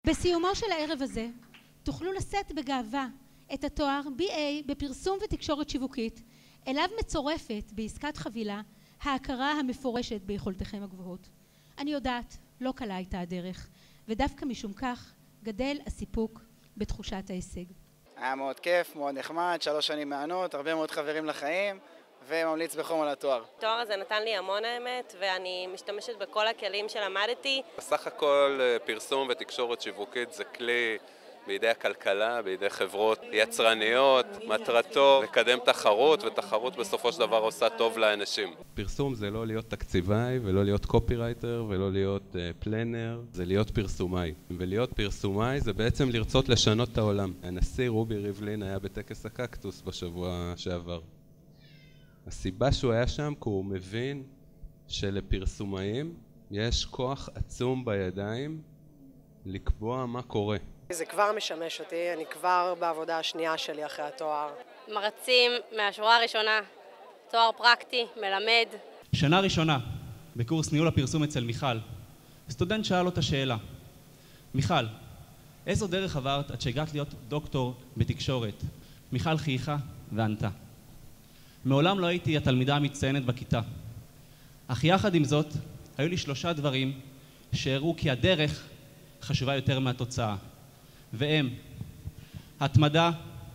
בסיומו של הערב הזה תוכלו לשאת בגאווה את התואר BA בפרסום ותקשורת שיווקית, אליו מצורפת בעסקת חבילה ההכרה המפורשת ביכולתכם הגבוהות. אני יודעת, לא קלה הייתה הדרך, ודווקא משום כך גדל הסיפוק בתחושת ההישג. היה מאוד כיף, מאוד נחמד, 3 שנים מענות, הרבה מאוד חברים לחיים, וממליץ בחום על התואר. התואר הזה נתן לי המון האמת, ואני משתמשת בכל הכלים שלמדתי. בסך הכל פרסום ותקשורת שיווקית זה כלי בידי הכלכלה, בידי חברות יצרניות, מטרתו לקדם תחרות, ותחרות בסופו של דבר עושה טוב לאנשים. פרסום זה לא להיות תקציבאי ולא להיות קופירייטר ולא להיות פלנר, זה להיות פרסומאי. ולהיות פרסומאי זה בעצם לרצות לשנות את העולם. הנשיא רובי ריבלין היה בטקס הקקטוס בשבוע שעבר. הסיבה שהוא היה שם כי הוא מבין שלפרסומאים יש כוח עצום בידיים לקבוע מה קורה. זה כבר משמש אותי, אני כבר בעבודה השנייה שלי אחרי התואר. מרצים מהשורה הראשונה, תואר פרקטי, מלמד. שנה ראשונה, בקורס ניהול הפרסום אצל מיכל, סטודנט שאל אותה שאלה. מיכל, איזו דרך עברת עד שהגעת להיות דוקטור בתקשורת? מיכל חייכה וענתה. מעולם לא הייתי התלמידה המצטיינת בכיתה. אך יחד עם זאת, היו לי 3 דברים שהראו כי הדרך חשובה יותר מהתוצאה. והם התמדה,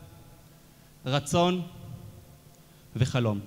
רצון וחלום.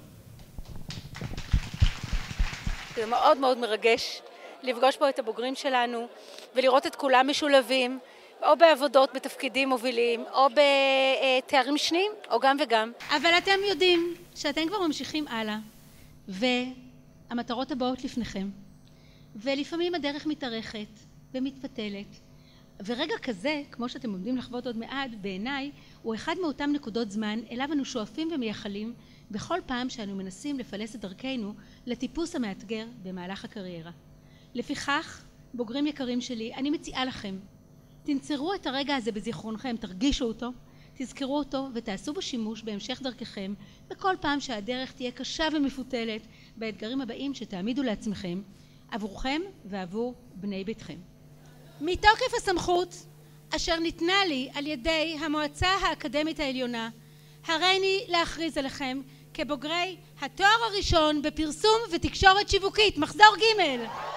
זה מאוד מאוד מרגש לפגוש פה את הבוגרים שלנו ולראות את כולם משולבים, או בעבודות בתפקידים מובילים, או בתארים שניים, או גם וגם. אבל אתם יודעים שאתם כבר ממשיכים הלאה, והמטרות הבאות לפניכם. ולפעמים הדרך מתארכת ומתפתלת. ורגע כזה, כמו שאתם עומדים לחוות עוד מעט, בעיניי, הוא אחד מאותם נקודות זמן אליו אנו שואפים ומייחלים בכל פעם שאנו מנסים לפלס את דרכנו לטיפוס המאתגר במהלך הקריירה. לפיכך, בוגרים יקרים שלי, אני מציעה לכם, תנצרו את הרגע הזה בזיכרונכם, תרגישו אותו, תזכרו אותו ותעשו בו שימוש בהמשך דרככם, בכל פעם שהדרך תהיה קשה ומפותלת באתגרים הבאים שתעמידו לעצמכם, עבורכם ועבור בני ביתכם. מתוקף הסמכות אשר ניתנה לי על ידי המועצה האקדמית העליונה, הריני להכריז עליכם כבוגרי התואר הראשון בפרסום ותקשורת שיווקית, מחזור ג'.